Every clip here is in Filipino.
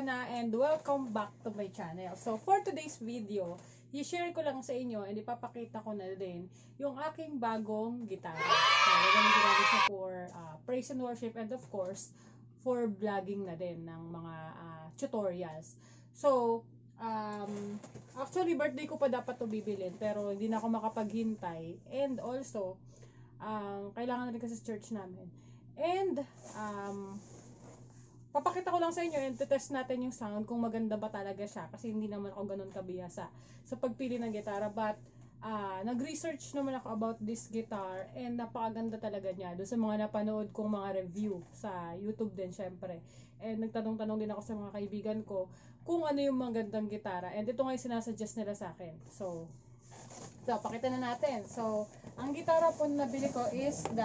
Rona and welcome back to my channel. So for today's video, i-share ko lang sa inyo and ipapakita ko na din yung aking bagong gitara. So gagamitin natin siya for praise and worship and of course for vlogging na din ng mga tutorials. So actually birthday ko pa dapat to bibilin pero hindi na ako makapaghintay and also kailangan na rin kasi sa church namin. And papakita ko lang sa inyo and test natin yung sound kung maganda ba talaga siya kasi hindi naman ako ganun kabihasa sa pagpili ng gitara, but nag-research naman ako about this guitar and napakaganda talaga niya doon sa mga napanood kong mga review sa YouTube din syempre, and nagtanong-tanong din ako sa mga kaibigan ko kung ano yung magandang gitara and ito nga yung sinasuggest nila sa akin. So pakita na natin. So ang gitara po na nabili ko is the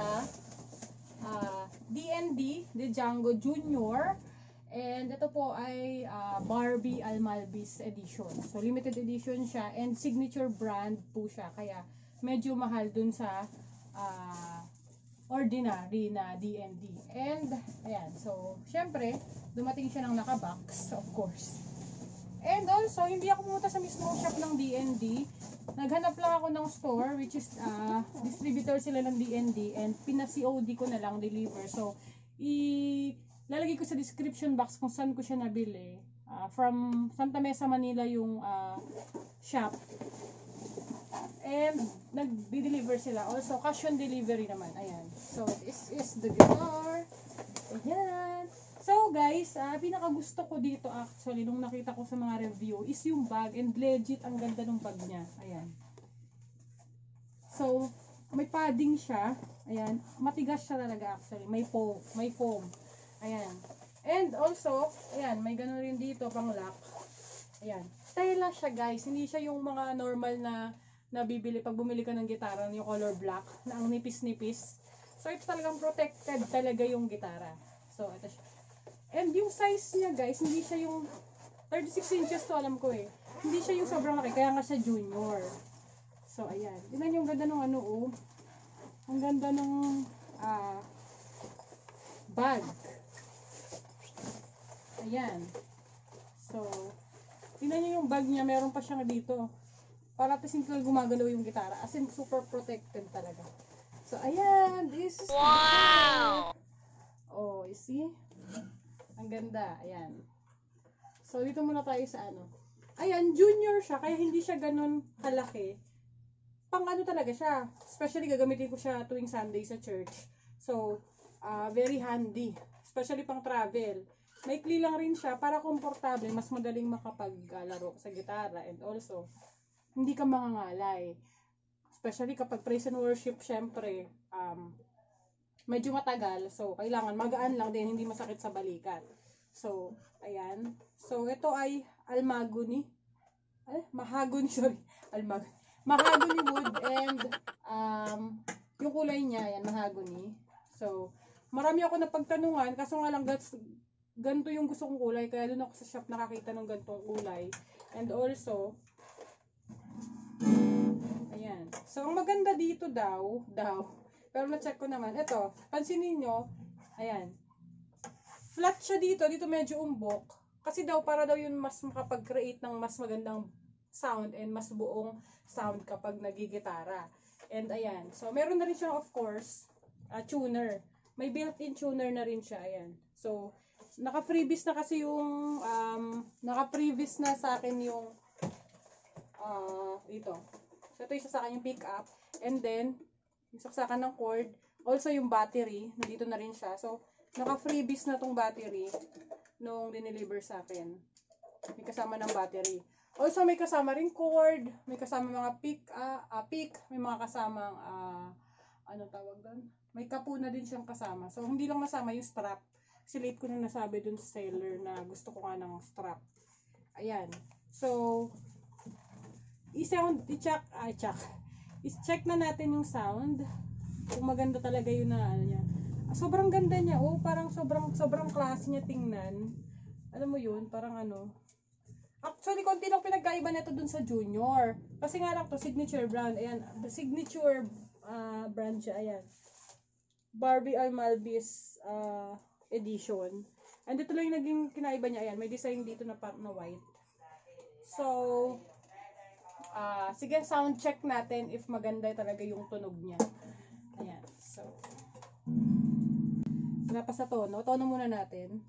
D&D, the Django Junior, and ito po ay Barbie Almalvis edition. So limited edition siya and signature brand po siya kaya medyo mahal dun sa ordinary na D&D. And ayan, so syempre dumating siya ng naka-box, of course. And also, hindi ako pumunta sa mismong shop ng D&D. Naghanap lang ako ng store, which is distributor sila ng D&D, and pina-COD ko na lang, deliver. So, ilalagay ko sa description box kung saan ko siya nabili. From Santa Mesa, Manila yung shop. And nag-deliver sila. Also, cash on delivery naman. Ayan. So, this is the guitar. Ayan. So guys, pinaka gusto ko dito actually nung nakita ko sa mga review is yung bag, and legit ang ganda ng bag niya. Ayan. So may padding siya. Ayan, matigas siya talaga actually. May foam. Ayan. And also, ayan, may gano'n rin dito pang lock. Ayan. Tela siya guys, hindi siya yung mga normal na nabibili pag bumili ka ng gitara, yung color black na ang nipis-nipis. So ito talagang protected talaga yung gitara. So ito siya. And yung size niya guys, hindi siya yung 36 inches to alam ko eh. Hindi siya yung sobrang laki, kaya nga siya junior. So ayan, tingnan yung ganda ng ano oh. Ang ganda ng bag. Ayan. So, tingnan nyo yung bag niya, meron pa siya dito. Para kasi hindi gumagalaw yung gitara. As in, super protected talaga. So ayan, this is wow! Oh, you see? Ang ganda, ayan. So, dito muna tayo sa ano. Ayan, junior siya, kaya hindi siya ganun kalaki. Pang ano talaga siya. Especially, gagamitin ko siya tuwing Sunday sa church. So, very handy. Especially pang travel. Maikli lang rin siya para komportable, mas madaling makapaglaro sa gitara. And also, hindi ka mangangalay. Especially kapag praise and worship, syempre, medyo matagal, so kailangan magaan lang din, hindi masakit sa balikat. So, ayan. So, ito ay mahogany, sorry. Mahogany wood and yung kulay niya, ayan, mahogany. So, marami ako napagtanungan, kaso nga lang ganito yung gusto kong kulay, kaya doon ako sa shop nakakita ng ganitong kulay. And also, ayan. So, ang maganda dito daw, pero na-check ko naman. Ito, pansinin nyo, ayan. Flat siya dito medyo umbok. Kasi daw, para daw yun mas makapag-create ng mas magandang sound and mas buong sound kapag nagigitara. And ayan. So, meron na rin siya, of course, tuner. May built-in tuner na rin siya, ayan. So, naka-freebies na kasi yung, naka-previous na sa akin yung, ito. So, ito isa sa akin yung pick-up. And then, yung saksakan ng cord, also yung battery, nandito na rin siya. So, naka-freebies na tong battery nung dineliver sa akin. May kasama ng battery. Also, may kasama rin cord, may kasama mga pick, may mga kasamang, ano tawag doon? May kapo na din siyang kasama. So, hindi lang nasama yung strap. Kasi late ko na nasabi dun sa seller na gusto ko nga ng strap. Ayan. So, i-check na natin yung sound kung maganda talaga yun na ano niya. Sobrang ganda niya, oh, parang sobrang classy niya tingnan. Alam mo yun, parang ano. Actually, konti lang pinagkaiba nito dun sa junior. Kasi nga lang to signature brand. Ayan, signature brand siya, ayan. Barbie Almalvis edition. And ito lang yung naging kinaiba niya. Ayan, may design dito na part na white. So, sige, sound check natin if maganda talaga yung tunog niya. Ayan, so. Wala pa sa tono. Tono muna natin.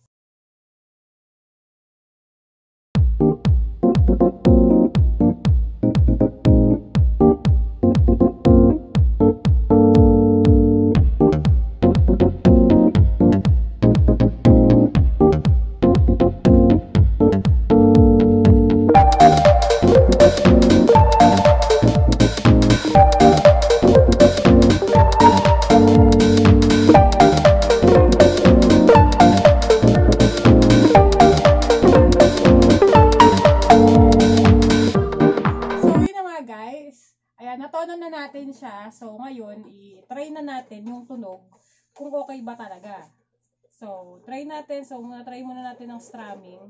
Natono na natin siya. So, ngayon, i-try na natin yung tunog kung okay ba talaga. So, try natin. So, try muna natin ang strumming.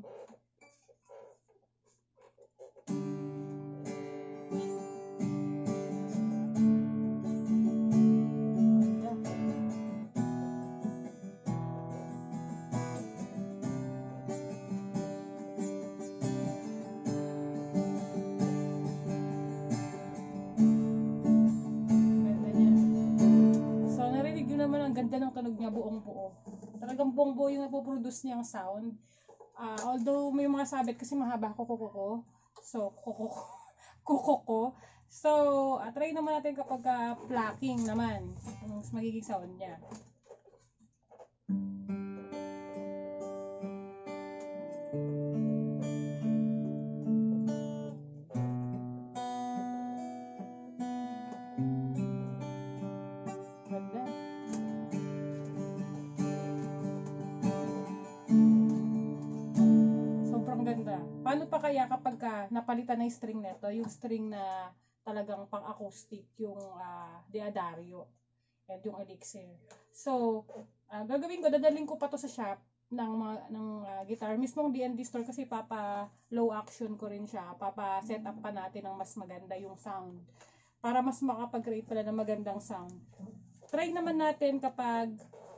Ganda ng tunog niya, buong buo. Talagang buong buo yung napoproduce niyang sound. Although may mga sabit kasi mahaba kuko. So, kuko. So, try naman natin kapag plucking naman. Yung magiging sound niya. Paano pa kaya kapag napalitan na yung string nito, yung string na talagang pang-acoustic, yung Deodario and yung Elixir. So, gagawin ko, dadalhin ko pa to sa shop ng guitar. Mismong D&D store kasi low action ko rin siya. Set up pa natin ng mas maganda yung sound. Para mas makapag-create pala ng magandang sound. Try naman natin kapag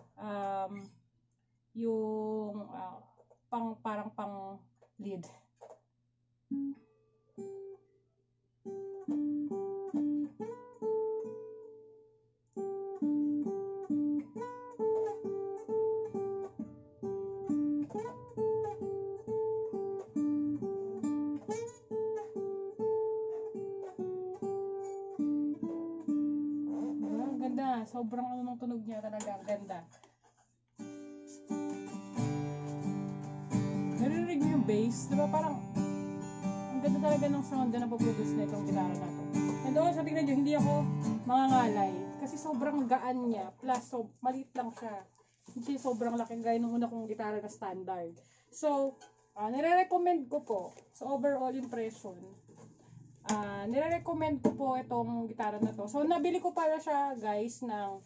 yung parang pang lead. Ganda, sobrang ng tunog niya talaga, ganda. Narinig mo yung bass, diba parang ang ganda talaga ng sound na napoproduce na itong gitara na to. And also, tingnan nyo, hindi ako mangangalay kasi sobrang gaan niya, plus maliit lang siya. Hindi sobrang laki gaya nung una kong gitara na standard. So, nire-recommend ko po sa overall impression. Nire-recommend ko po itong gitara na to. So, nabili ko pala siya, guys, ng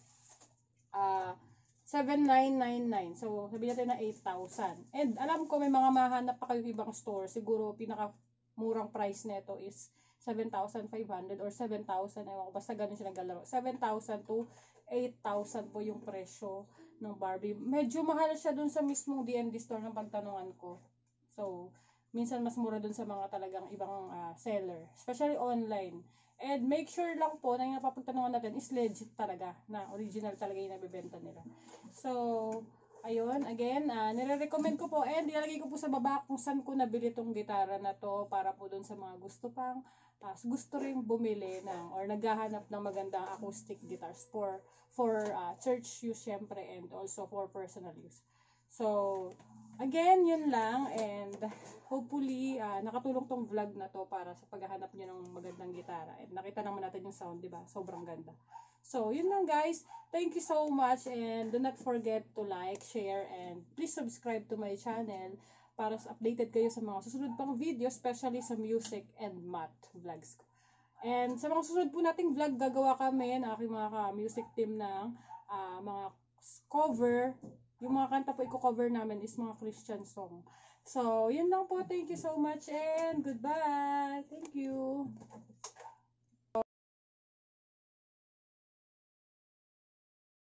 7,999. So, sabihin natin na 8,000. And alam ko may mga mahanap pa kayo ibang store. Siguro, pinaka-murang price nito is 7,500 or 7,000. Ewan ko, basta ganun siya naglalaro. 7,000 to 8,000 po yung presyo ng Barbie. Medyo mahal siya dun sa mismong D&D store ng pagtanungan ko. So, minsan mas mura dun sa mga talagang ibang seller, especially online. And make sure lang po na yung napapagtanungan natin is legit talaga, na original talaga yung nabibenta nila. So, ayun, again, nire-recommend ko po and ilalagay ko po sa baba kung saan ko nabili tong gitara na to para po dun sa mga gusto rin bumili ng or naghahanap ng magandang acoustic guitars for church use syempre and also for personal use. So, again, yun lang and hopefully nakatulong tong vlog na to para sa paghahanap niyo ng magandang gitara and nakita naman natin yung sound, 'di ba? Sobrang ganda. So, yun lang guys. Thank you so much and do not forget to like, share and please subscribe to my channel para updated kayo sa mga susunod pang video, especially sa music and math vlogs ko. And sa mga susunod po nating vlog, gagawa kami ng aking mga music team ng mga cover. Yung mga kanta po i-cover namin is mga Christian song. So, yun lang po. Thank you so much and goodbye. Thank you.